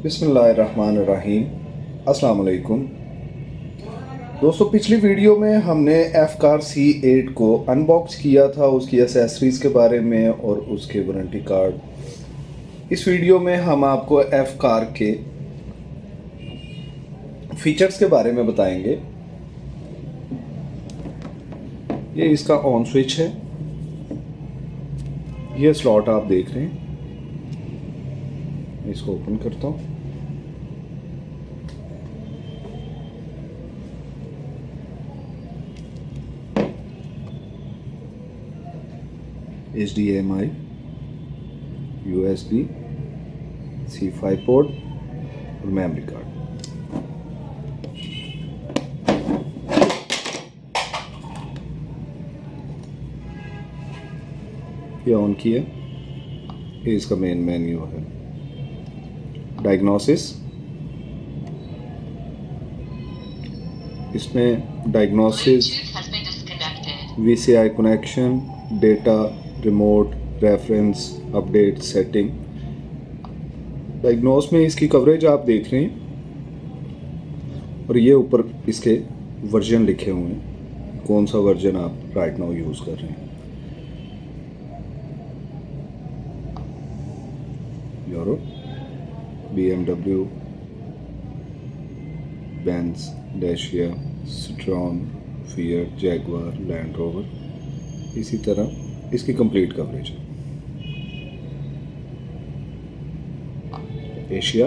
बिस्मिल्लाहिर्रहमानिर्रहीम। अस्सलाम वालेकुम दोस्तों, पिछली वीडियो में हमने एफ-कार C8 को अनबॉक्स किया था, उसकी एसेसरीज़ के बारे में और उसके वारंटी कार्ड। इस वीडियो में हम आपको एफ-कार के फीचर्स के बारे में बताएंगे। ये इसका ऑन स्विच है, ये स्लॉट आप देख रहे हैं। इसको ओपन करता हूँ। HDMI, USB, C5 पोर्ट और मेमोरी कार्ड। ये ऑन किया, ये इसका मेन मेन्यू है। डायग्नोसिस, इसमें diagnosis, VCI connection, data, remote, reference, update, setting. Diagnose में इसकी कवरेज आप देख रहे हैं और ये ऊपर इसके वर्जन लिखे हुए हैं, कौन सा वर्जन आप राइट नाउ यूज़ कर रहे हैं। Europe, BMW, Benz, Dacia, Citroen, Fiat, Jaguar, Land Rover. इसी तरह इसकी कंप्लीट कवरेज है। एशिया,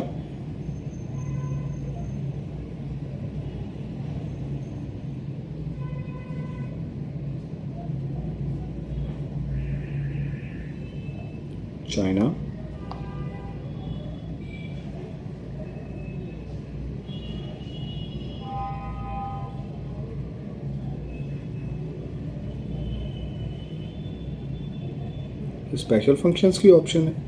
चाइना, स्पेशल फंक्शंस की ऑप्शन है।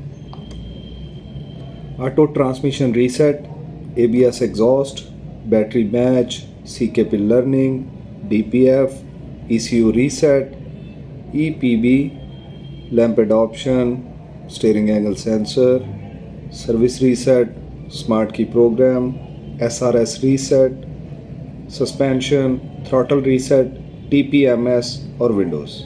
Auto transmission reset, ABS exhaust, battery match, CKP learning, DPF, ECU reset, EPB, lamp adoption, steering angle sensor, service reset, smart key program, SRS reset, suspension, throttle reset, TPMS और windows.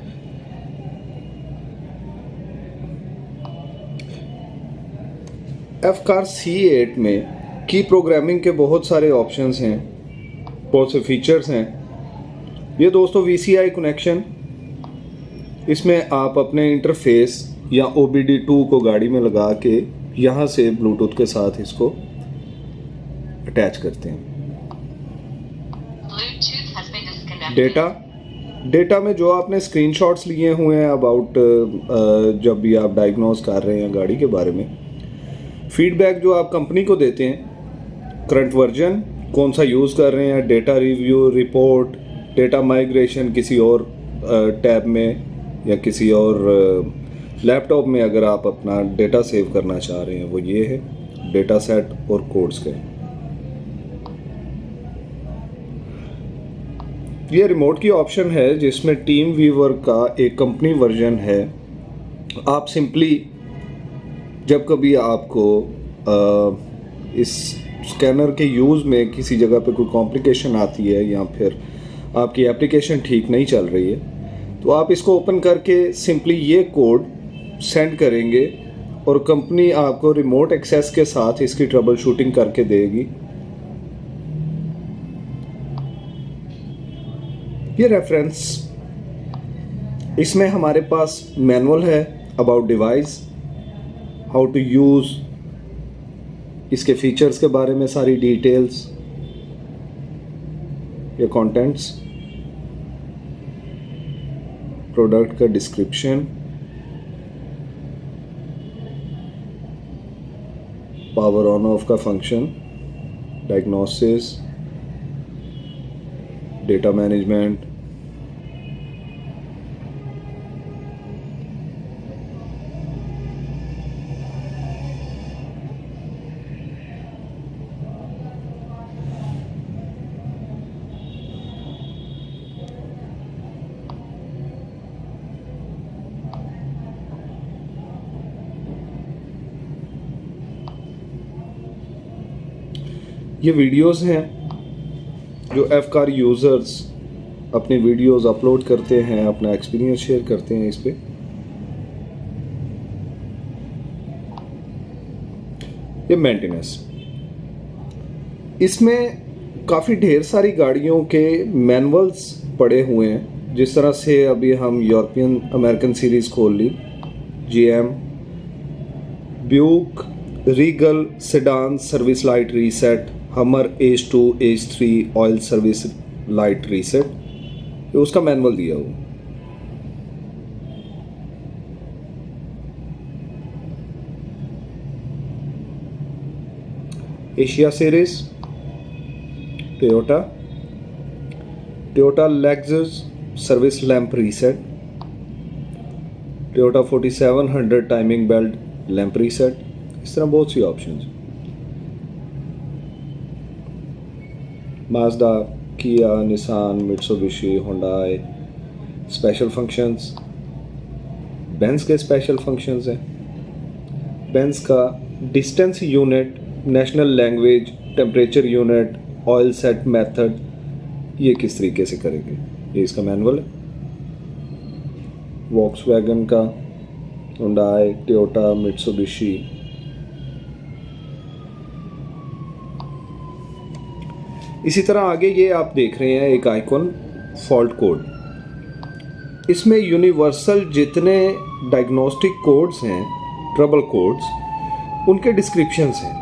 F car C8 में की programming के बहुत सारे options हैं, बहुत से features हैं। ये दोस्तों VCI कनेक्शन, इसमें आप अपने इंटरफेस या OBD2 को गाड़ी में लगा के यहाँ से ब्लूटूथ के साथ इसको अटैच करते हैं। डेटा में जो आपने स्क्रीनशॉट्स लिए हुए हैं अबाउट जब भी आप डायग्नोस कर रहे हैं गाड़ी के बारे में, फीडबैक जो आप कंपनी को देते हैं, करंट वर्जन कौन सा यूज़ कर रहे हैं, data review, report, data migration किसी और टैब में या किसी और लैपटॉप में अगर आप अपना डेटा सेव करना चाह रहे हैं, वो ये है। डेटा सेट और कोड्स के ये रिमोट की ऑप्शन है, जिसमें टीम व्यूअर का एक कंपनी वर्जन है। आप सिंपली जब कभी आपको इस स्कैनर के यूज़ में किसी जगह पे कोई कॉम्प्लिकेशन आती है या फिर आपकी एप्लीकेशन ठीक नहीं चल रही है, तो आप इसको ओपन करके सिंपली ये कोड सेंड करेंगे और कंपनी आपको रिमोट एक्सेस के साथ इसकी ट्रबल शूटिंग करके देगी। ये रेफरेंस, इसमें हमारे पास मैनुअल है about device, how to use, इसके फीचर्स के बारे में सारी डिटेल्स, ये कंटेंट्स, प्रोडक्ट का डिस्क्रिप्शन, पावर ऑन ऑफ का फंक्शन, डायग्नोसिस, डेटा मैनेजमेंट, ये वीडियोस हैं जो एफ कार यूज़र्स अपनी वीडियोस अपलोड करते हैं, अपना एक्सपीरियंस शेयर करते हैं इस पे। ये मेंटेनेंस, इसमें काफ़ी ढेर सारी गाड़ियों के मैनुअल्स पड़े हुए हैं। जिस तरह से अभी हम यूरोपियन अमेरिकन सीरीज़ खोल ली, GM, Buick, Regal sedan service light reset, Hummer H 2 H 3 oil service light reset, ये उसका मैनुअल दिया हुआ। Asia series, Toyota Lexus service lamp reset, Toyota 4700 timing belt lamp reset, इस तरह बहुत सी options. Mazda, Kia, Nissan, Mitsubishi, Hyundai special functions, Benz के special functions हैं। बेंज का distance unit, national language, temperature unit, oil set method, ये किस तरीके से करेंगे, ये इसका मैनुअल है। वॉक्सवैगन का, हुंडई, टोयोटा, मित्सुबिशी। इसी तरह आगे ये आप देख रहे हैं एक आइकॉन फॉल्ट कोड। इसमें यूनिवर्सल जितने डायग्नोस्टिक कोड्स हैं, ट्रबल कोड्स, उनके डिस्क्रिप्शंस हैं।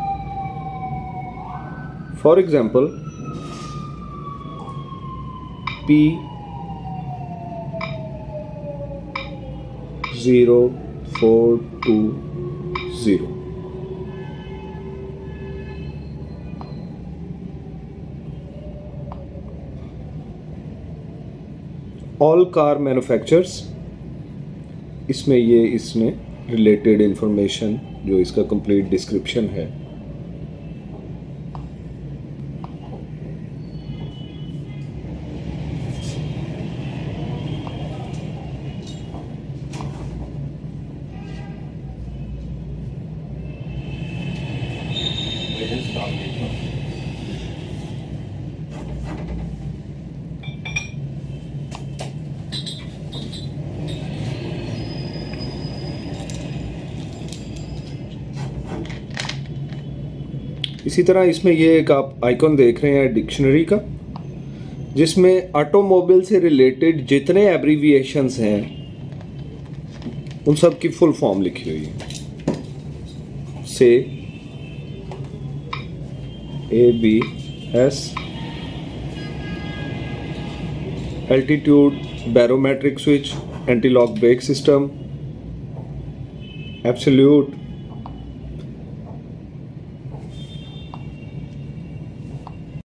For example P0420, all car manufacturers, इसमें ये इसने रिलेटेड इंफॉर्मेशन जो इसका कंप्लीट डिस्क्रिप्शन है। इसी तरह इसमें ये एक आप आइकॉन देख रहे हैं डिक्शनरी का, जिसमें ऑटोमोबाइल से रिलेटेड जितने एब्रीविएशंस हैं उन सब की फुल फॉर्म लिखी हुई है। से ABS, altitude barometric switch, anti lock brake system, absolute